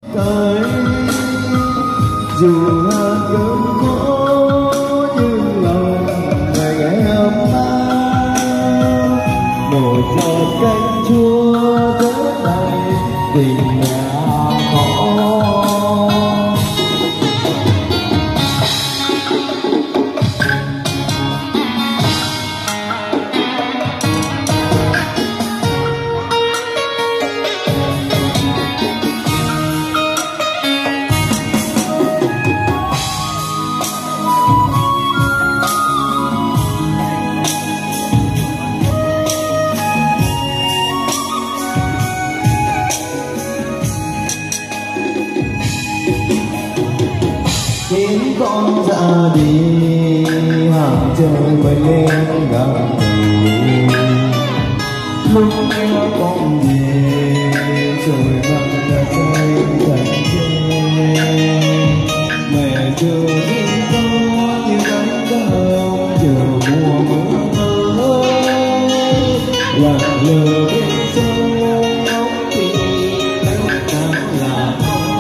tới dù là cơn khó nhưng lòng ngày em một giọt canh chua giữa đầy tình nhà khó. Khiến con ra đi hàng trời mới lên gặp lúc mẹ con về trời vắng đã say thành trên mẹ chưa đi có như cánh đau chờ mùa mưa lạc lờ bên sông ngóng tìm lúc nào là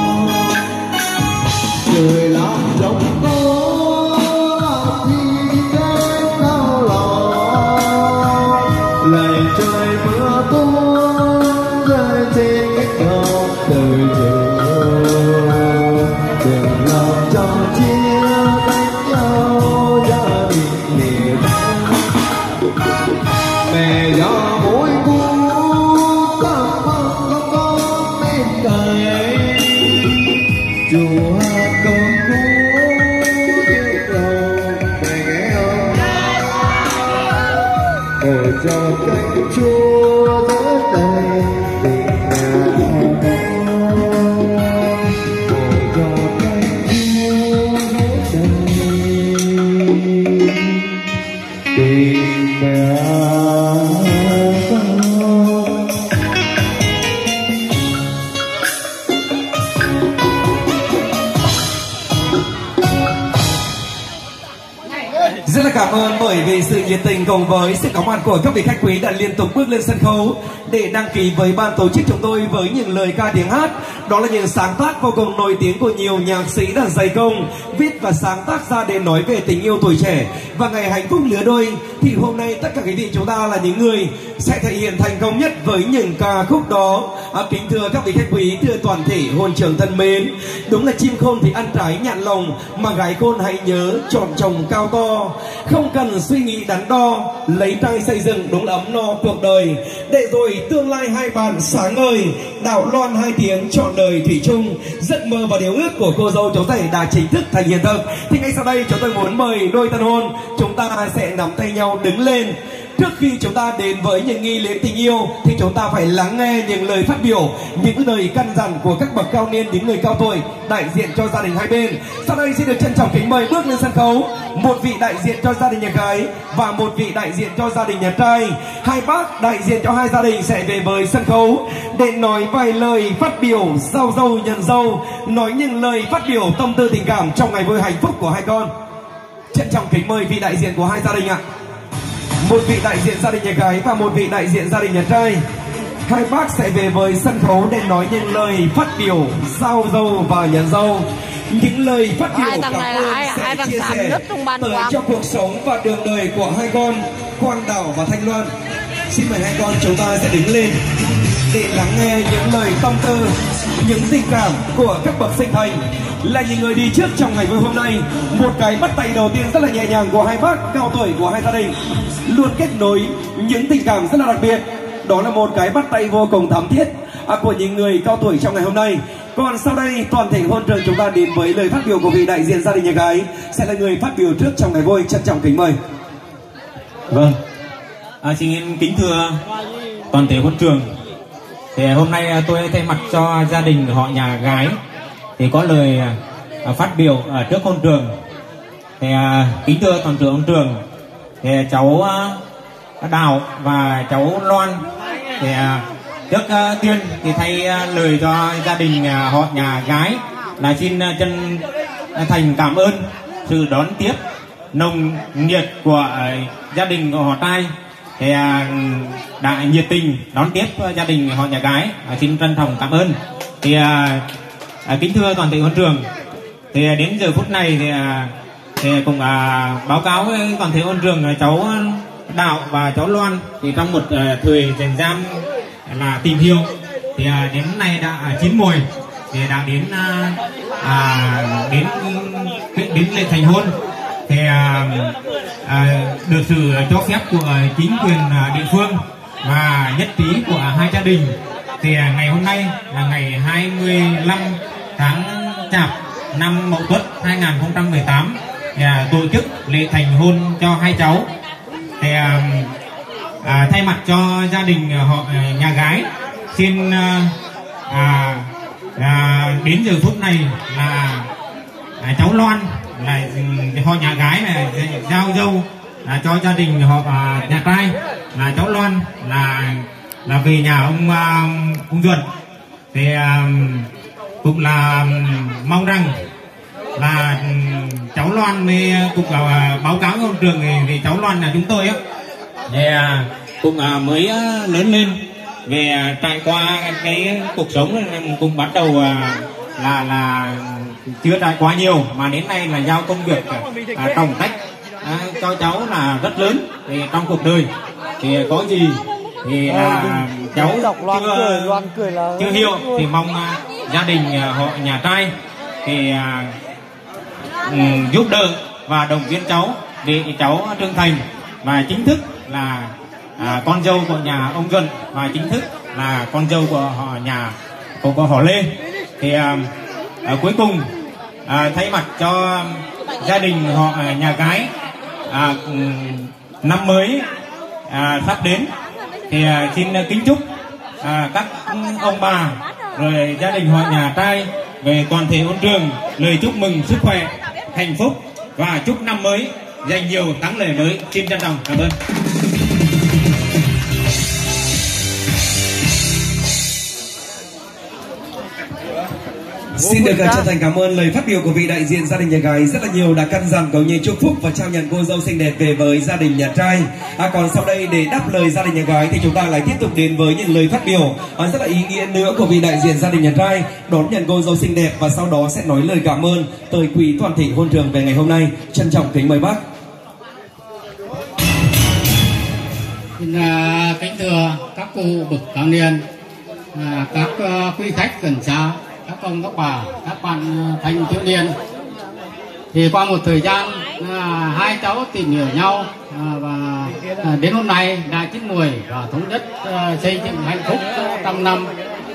trời làm trong có khi đến đau lòng lạy trời mưa tuôn rơi trên cái cầu đời trường đừng làm trong chia cách nhau gia đình liệt mẹ gió mỗi cú thăm con bên cạnh dù hát con cú chiếc đầu mẹ ghé ôm ngồi cho cánh chua giữa đầy tình nhà ngồi cho cánh chua giữa đầy tình nhà. Rất là cảm ơn bởi vì sự nhiệt tình cùng với sự có mặt của các vị khách quý đã liên tục bước lên sân khấu để đăng ký với ban tổ chức chúng tôi với những lời ca tiếng hát. Đó là những sáng tác vô cùng nổi tiếng của nhiều nhạc sĩ đã dày công viết và sáng tác ra để nói về tình yêu tuổi trẻ và ngày hạnh phúc lứa đôi. Thì hôm nay tất cả quý vị chúng ta là những người sẽ thể hiện thành công nhất với những ca khúc đó. Kính thưa các vị khách quý, thưa toàn thể hôn trường thân mến, đúng là chim khôn thì ăn trái nhạn lòng, mà gái khôn hãy nhớ chọn chồng cao to, không cần suy nghĩ đắn đo, lấy tay xây dựng đúng ấm no cuộc đời, để rồi tương lai hai bạn sáng ngời, đạo loan hai tiếng trọn đời thủy chung. Giấc mơ và điều ước của cô dâu cháu rể đã chính thức thành hiện thực. Thì ngay sau đây chúng tôi muốn mời đôi tân hôn chúng ta sẽ nắm tay nhau đứng lên. Trước khi chúng ta đến với những nghi lễ tình yêu thì chúng ta phải lắng nghe những lời phát biểu, những lời căn dặn của các bậc cao niên đến người cao tuổi đại diện cho gia đình hai bên. Sau đây xin được trân trọng kính mời bước lên sân khấu một vị đại diện cho gia đình nhà gái và một vị đại diện cho gia đình nhà trai. Hai bác đại diện cho hai gia đình sẽ về với sân khấu để nói vài lời phát biểu giao dâu nhận dâu, nói những lời phát biểu tâm tư tình cảm trong ngày vui hạnh phúc của hai con. Trân trọng kính mời vị đại diện của hai gia đình ạ. Một vị đại diện gia đình nhà gái và một vị đại diện gia đình nhà trai. Hai bác sẽ về với sân khấu để nói những lời phát biểu giao dâu và nhận dâu. Những lời phát biểu cảm ơn sẽ chia sẻ tới cho cuộc sống và đường đời của hai con Quang Đảo và Thanh Loan. Xin mời hai con chúng ta sẽ đứng lên để lắng nghe những lời tâm tư, những tình cảm của các bậc sinh thành là những người đi trước trong ngày vui hôm nay. Một cái bắt tay đầu tiên rất là nhẹ nhàng của hai bác cao tuổi của hai gia đình luôn kết nối những tình cảm rất là đặc biệt. Đó là một cái bắt tay vô cùng thắm thiết của những người cao tuổi trong ngày hôm nay. Còn sau đây toàn thể hôn trường chúng ta đến với lời phát biểu của vị đại diện gia đình nhà gái sẽ là người phát biểu trước trong ngày vui. Trân trọng kính mời. Vâng, xin kính thưa toàn thể hôn trường. Thì hôm nay tôi thay mặt cho gia đình họ nhà gái thì có lời phát biểu ở trước hôn trường. Thì kính thưa toàn thể hôn trường, thì cháu Đào và cháu Loan thì trước tiên thì thay lời cho gia đình họ nhà gái là xin chân thành cảm ơn sự đón tiếp nồng nhiệt của gia đình họ trai, thì đã nhiệt tình đón tiếp gia đình họ nhà gái, xin trân trọng cảm ơn. Thì Kính thưa toàn thể huấn trường, thì đến giờ phút này thì cũng báo cáo với toàn thể huấn trường cháu Đạo và cháu Loan thì trong một thời gian là tìm hiểu thì đến nay đã chín mùi thì đã đến lễ thành hôn, thì được sự cho phép của chính quyền địa phương và nhất trí của hai gia đình, thì ngày hôm nay là ngày 25 tháng Chạp năm Mậu Tuất 2018 thì tổ chức lễ thành hôn cho hai cháu. Thì thay mặt cho gia đình họ nhà gái xin đến giờ phút này là cháu Loan là họ nhà gái này giao dâu cho gia đình họ nhà trai là cháu Loan là về nhà ông Duẩn, thì cũng là mong rằng là cháu Loan mới cũng báo cáo với trường thì cháu Loan là chúng tôi thì cũng mới lớn lên về trải qua cái cuộc sống cũng bắt đầu là chưa trải qua nhiều mà đến nay là giao công việc trọng trách cho cháu là rất lớn thì trong cuộc đời thì có gì thì cháu chưa hiểu thì mong gia đình họ nhà trai thì giúp đỡ và động viên cháu để cháu trưởng thành và chính thức là con dâu của nhà ông Duẩn và chính thức là con dâu của họ nhà của họ Lê. Thì cuối cùng thay mặt cho gia đình họ nhà gái năm mới sắp đến thì xin kính chúc các ông bà rồi gia đình họ nhà trai về toàn thể huấn trường lời chúc mừng sức khỏe hạnh phúc và chúc năm mới dành nhiều thắng lợi mới. Xin trân trọng cảm ơn. Xin được chân thành cảm ơn lời phát biểu của vị đại diện gia đình nhà gái rất là nhiều, đã căn dặn cầu như chúc phúc và trao nhận cô dâu xinh đẹp về với gia đình nhà trai. Còn sau đây để đáp lời gia đình nhà gái thì chúng ta lại tiếp tục đến với những lời phát biểu rất là ý nghĩa nữa của vị đại diện gia đình nhà trai đón nhận cô dâu xinh đẹp, và sau đó sẽ nói lời cảm ơn tới quý toàn thể hôn trường về ngày hôm nay. Trân trọng kính mời bác. Xin kính thưa các cô bậc cao niên, các quý khách gần xa, các ông các bà, các bạn thanh thiếu niên, thì qua một thời gian hai cháu tìm hiểu nhau và đến hôm nay đã chín mùi và thống nhất xây dựng hạnh phúc trăm năm.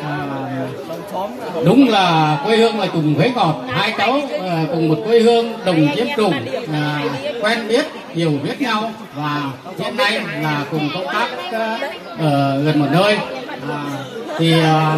Đúng là quê hương là trùng quế ngọt, hai cháu cùng một quê hương đồng chiếm trùng, quen biết hiểu biết nhau và hiện nay là cùng công tác ở gần một nơi. Thì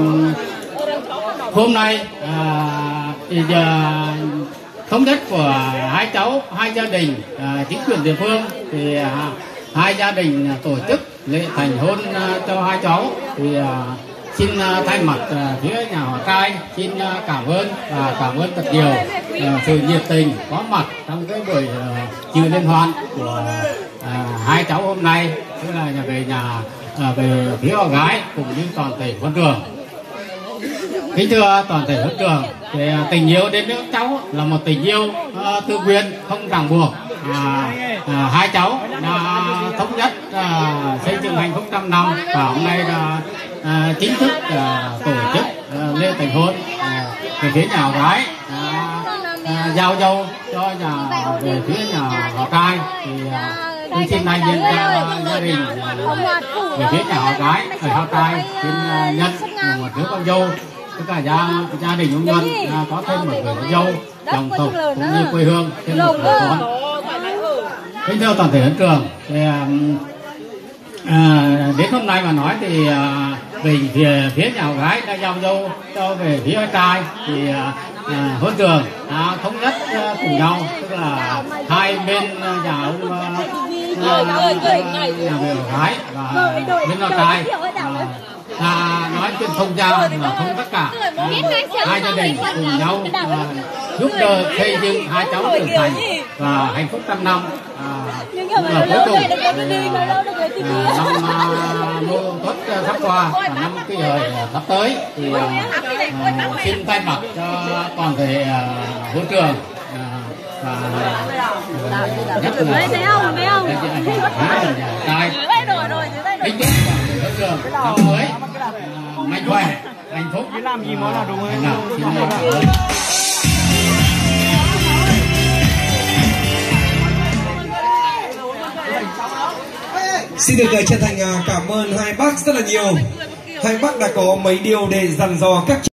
hôm nay thì thống nhất của hai cháu, hai gia đình, chính quyền địa phương thì hai gia đình tổ chức lễ thành hôn cho hai cháu. Thì xin thay mặt phía nhà họ trai xin cảm ơn và cảm ơn thật nhiều sự nhiệt tình có mặt trong cái buổi trừ liên hoan của hai cháu hôm nay, tức là về phía họ gái cùng với toàn thể huấn trường. Kính thưa toàn thể huấn trường, thì tình yêu đến với các cháu là một tình yêu tự nguyện không ràng buộc. Hai cháu đã thống nhất xây dựng hạnh phúc trăm năm và hôm nay là chính thức tổ chức lễ thành hôn. Về phía nhà gái giao dâu cho về phía nhà họ trai thì tôi xin đại diện gia đình về phía nhà họ gái ở họ trai xin nhận một đứa con dâu, tất cả gia đình ông Nhân có thêm một người con dâu, dòng tộc cũng như quê hương thêm một người con. Kính thưa toàn thể huấn trường, thì đến hôm nay mà nói thì về phía nhà gái đã giao dâu cho về phía trai thì huấn trường thống nhất cùng nhau, tức là hai bên nhà ông nhà người gái và bên nhà trai nói chuyện thông gia là không tất cả, hai gia đình cùng nhau giúp đỡ xây dựng hai cháu trưởng thành và hạnh phúc trăm năm. là cuối cùng năm Mậu Tuất sắp qua và năm Kỷ Hợi sắp tới thì xin thay mặt cho toàn thể hội trường và nhất là trai kính chúc hội trường năm mới mạnh khỏe hạnh phúc. Làm gì mà là đúng hơn. Xin được chân thành cảm ơn hai bác rất là nhiều. Hai bác đã có mấy điều để dặn dò các